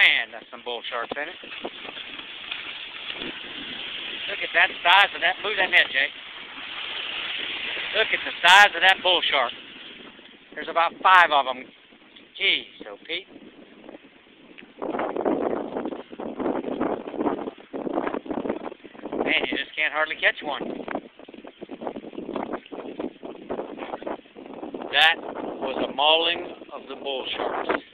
Man, that's some bull sharks, ain't it? Look at that size of that. Move that net, Jay. Look at the size of that bull shark. There's about 5 of them. Geez, so Pete. Man, you just can't hardly catch one. That was a mauling of the bull sharks.